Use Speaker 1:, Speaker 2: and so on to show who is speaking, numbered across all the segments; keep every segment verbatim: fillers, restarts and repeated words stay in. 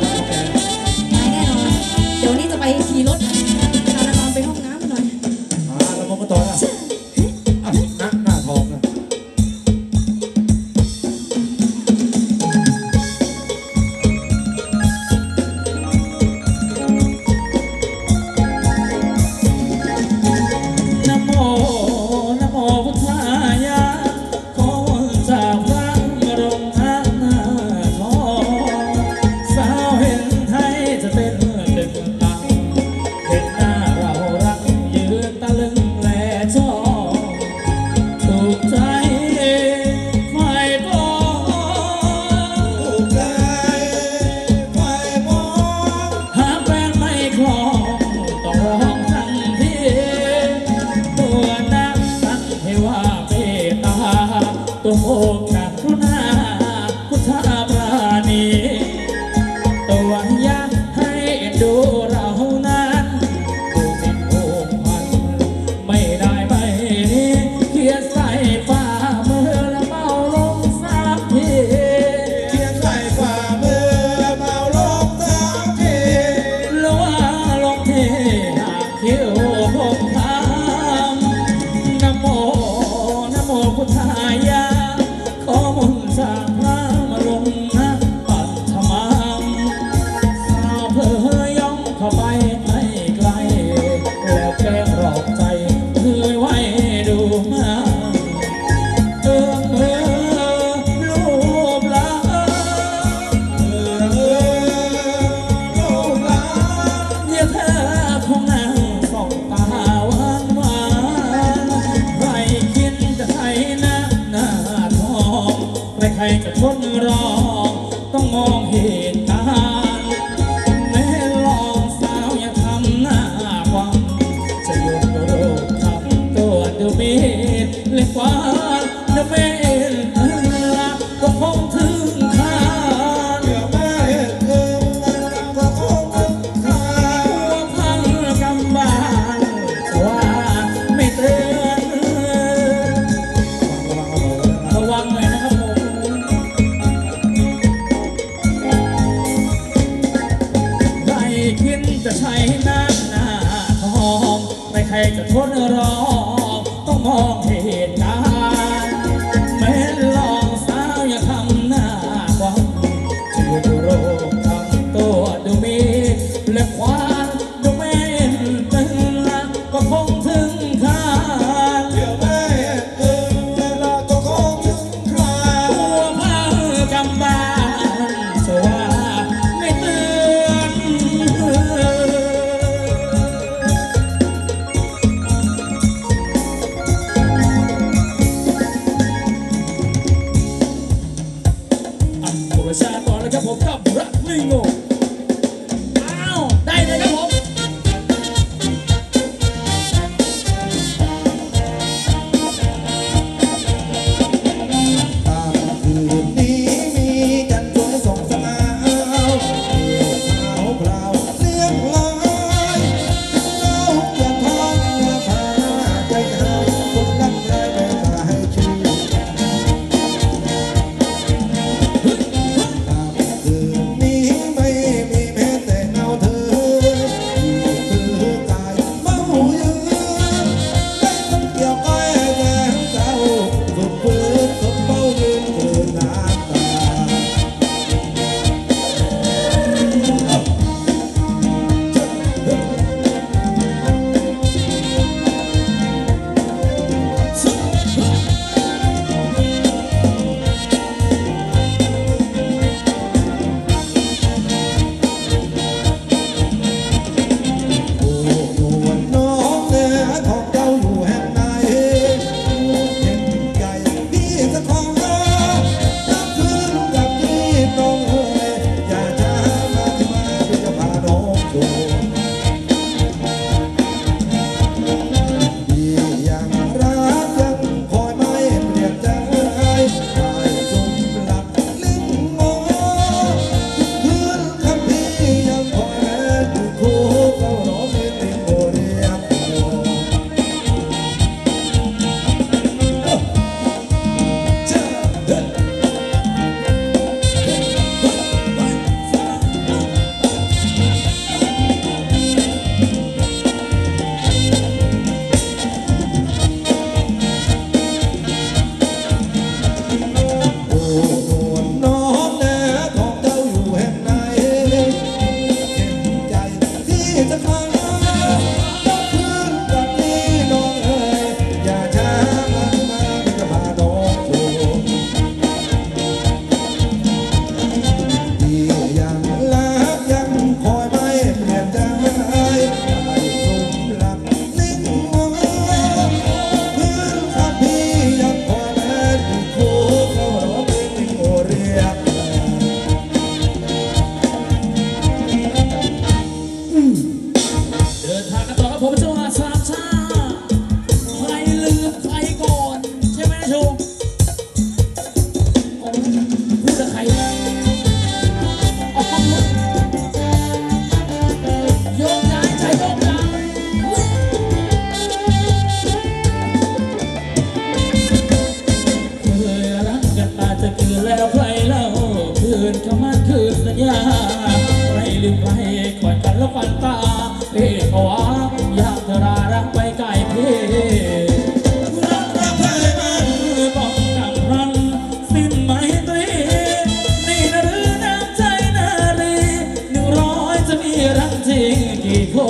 Speaker 1: ตายแน่นอนเดี๋ยววันนี้จะไปขี่รถพานอนไปห้องน้ำหน่อย
Speaker 2: อ่าแล้วมันก็ต่อนะอ่ะหน้าหน้าทองนะ
Speaker 3: ตัวโอกจากรุณาพุทธาปราณีตัวอยากให้ดูเรานั้นดูเป็นองค์พันไม่ได้ไม่นี้เขียนใส่ฝ่ามือและเมาลงสักที
Speaker 2: เขียนใส่ฝ่ามือและเมาลงสักที
Speaker 3: แล้วว่าลงที่หากคิ้วผมทำนะโมนะโมพุทธายะขอมนต์จากพระมาลงนะปัทมังสาวเพอย่องเข้าไปให้ไกลแล้วแกล้งหลอกใจเคยไว้ดูมาเอื้อมมือลูบหลัง
Speaker 2: เออเออโลกหลาน
Speaker 3: อย่าเธอคงนั่งส่องตาหวานหวานใครคิดจะใช้หน้าหน้าทองใครจะทนรอต้องมองเหตุการณ์แม้ลองสาวอย่าทำหน้าหวังจะหยุดโรคทำตัวดูมีดเล็กกว่าดูเมนละก็คงถึงคา
Speaker 2: เดี๋ยวแม่เห็นเงินก็คงถึงคา
Speaker 3: หัวพังกำบานว่าไม่เตือนระวังหน่อยนะครับผมคิดจะใช้หน้าหน้าทองไม่ใครจะทนรอต้องมองเหตุการณ์แม้ลองสาวอย่าทำหน้าหวังจะหยุดโรคทำตัวดูมีและควานดูเม่นตึงละก็คงถึงคา
Speaker 2: เดี๋ยวแม่เห็นเงินแล้วก็คงถึงคา
Speaker 3: หัวพังกำบานสว่าไม่เตือน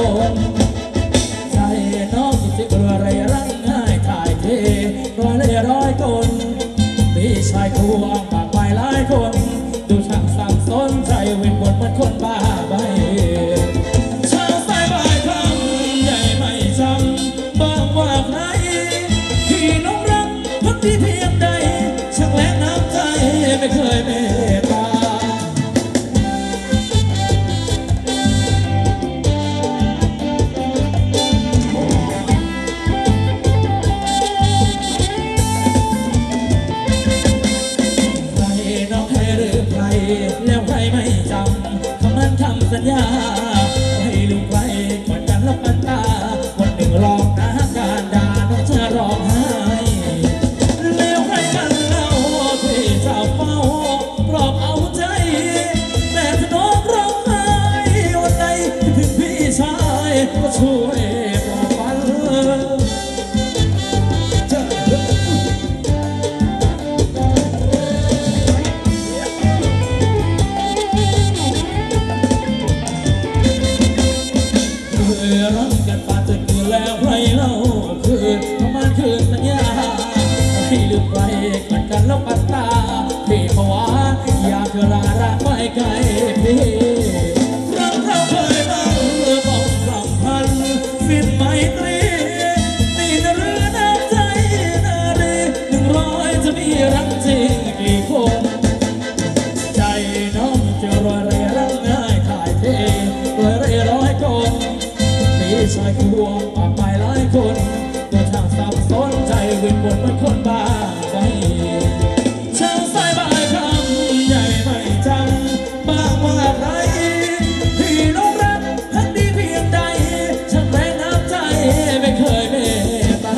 Speaker 3: นใจน้องจิตรัวไรรังง่ายถ่ายเทร้อยเลยร้อยคนพี่ชายคู่อ้างปากไปหลายคนดูช่างสับสนใจเวียนวนเหมือนคนบ้าใบเช้าสายบ่ายค่ำใหญ่ไม่จำบ้างว่าใครพี่น้องรักพักที่เพียงใดช่างแรงน้ำใจไม่เคยเมตตาแล้วใครไม่จำคำมันคำสัญญาให้ลูกใครกอดกันแล้วกันตาวันหนึ่งลองนะการด่าน้องจะร้องไห้แล้วใครกันเล่าที่จะเฝ้าปลอบเอาใจแต่ถ้าน้องร้องไห้วันใดถึงพี่ชายก็ช่วยปลอบฝันรักกันปานจนคืนแล้วใครเล่าคืนเพราะมันคืนสัญญาให้ลืมไปกอดกันแล้วปัดตาพี่ภาวะอยากเธอลารักไม่ไกลพี่รักเราเคยตั้งต้องรำพันสิ้นไมตรีนี่นะหรือน้ำใจนารีหนึ่งร้อยจะมีรักจริงกี่คนใจน้องจะรอยเรรักง่ายถ่ายเทรอยเรร้อยคนพี่ชายควงปากไปหลายคนตัวช่างสับสนใจวินวนเหมือนคนบ้าไปเช้าสายบ่ายค่ำใหญ่ไม่จำบ้างว่าใครพี่น้องรักพักดีเพียงใดช่างแรงน้ำใจไม่เคยเมตตา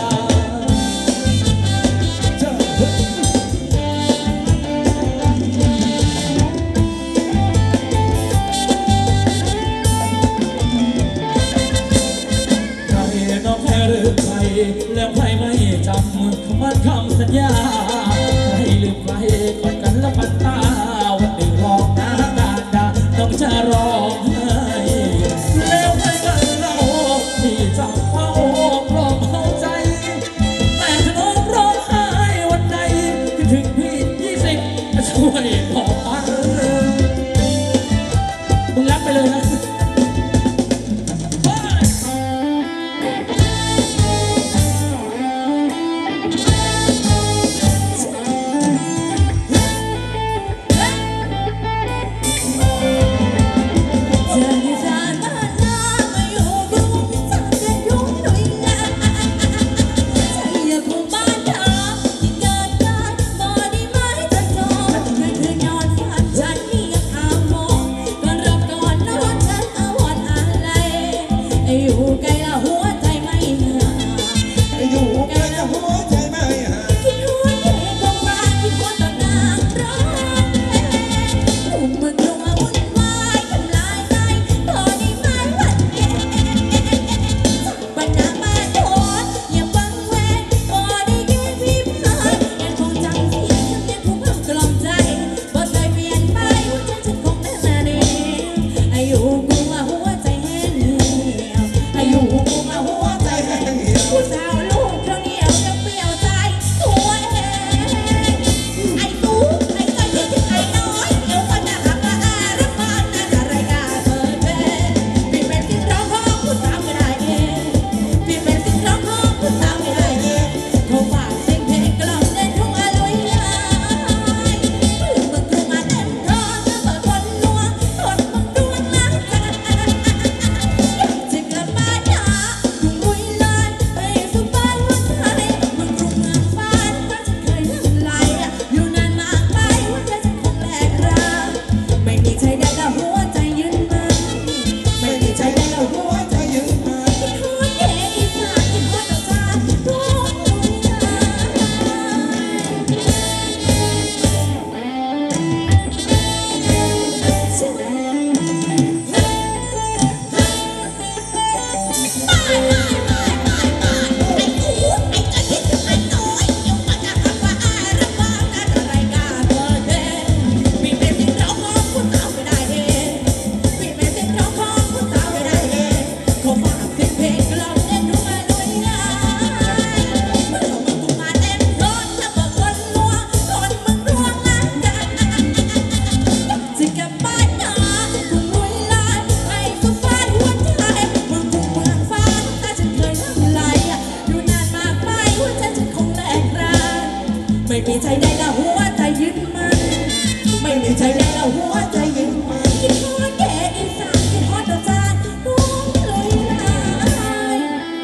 Speaker 3: แล้วใครไม่จำคำมั่นคำสัญญาให้ลืมใครกอดกันแล้วปัดตาวันหนึ่งลองนะการด่าน้องจะร้องไห้แล้วใครกันเล่าที่จะเฝ้าปลอบเอาใจแต่ถ้าน้องร้องไห้วันใดคิดถึงพี่ยี่สิบช่วยบอกมันมึงรักไปเลยนะ
Speaker 1: มีใจได้ละหัวใจยึดมันไม่มีใจได้ละหัวใจยึดมันคิดฮอดแก่อีสานคิดฮอดดอกจานน้องเลยลาย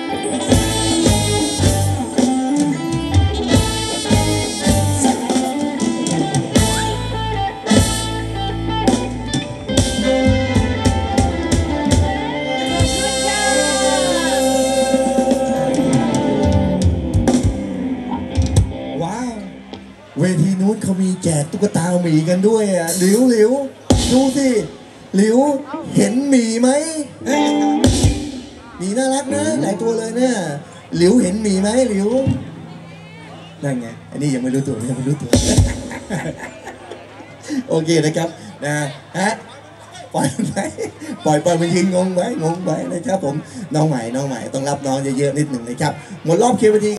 Speaker 2: ว้าวเวทีนู้นเขามีแจกตุ๊กตาหมีกันด้วยอ่ะหลิวหลิวดูสิหลิวเห็นหมีไหมเอ้ยหมีน่ารักนะหลายตัวเลยเนี่ยหลิวเห็นหมีไหมหลิวนั่นไงอันนี้ยังไม่รู้ตัวยังไม่รู้ตัว โอเคนะครับนะฮะปล่อยมันไปปล่อยปล่อยมันยืนงงไว้งงไว้นะครับผมน้องใหม่น้องใหม่ต้องรับน้องเยอะๆนิดหนึ่งนะครับหมดรอบเคลียร์เวที